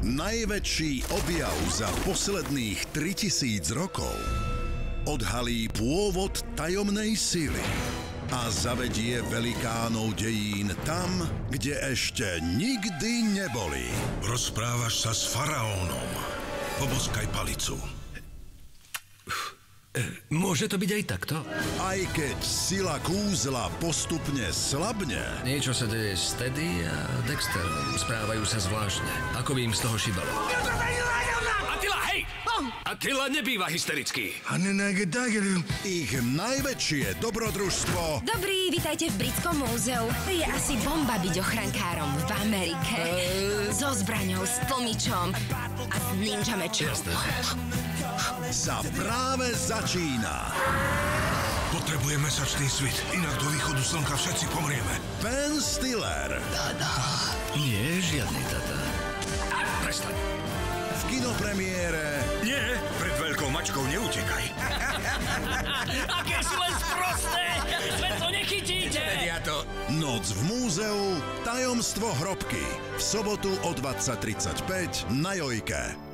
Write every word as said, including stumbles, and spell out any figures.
Najväčší objav za posledných tritisíc rokov odhalí pôvod tajomnej sily a zavedie velikánov dejín tam, kde ešte nikdy neboli. Rozprávaš sa s faraónom. Poboskaj palicu. Môže to byť aj takto? Aj keď sila kúzla postupne slabne, Niečo sa deje s Teddy a Dexterom. Správajú sa zvláštne. Ako by im z toho šibalo. Attila, hej! Attila nebýva hysterický. ich najväčšie dobrodružstvo Dobrý, vitajte v Britskom múzeu. Je asi bomba byť ochrankárom v Amerike. So zbraňou, s tlmičom a s ninja mečom. Jasné. sa práve začína. Potrebuje mesačný svit, inak do východu slnka všetci pomrieme. Ben Stiller Nie, žiadny tata. Prestaň. v kinopremiére Nie, pred veľkou mačkou neutekaj. Aké sú len sprosté! Že to nechytíte! Ja to... Noc v múzeu Tajomstvo hrobky v sobotu o dvadsať tridsaťpäť na Jojke.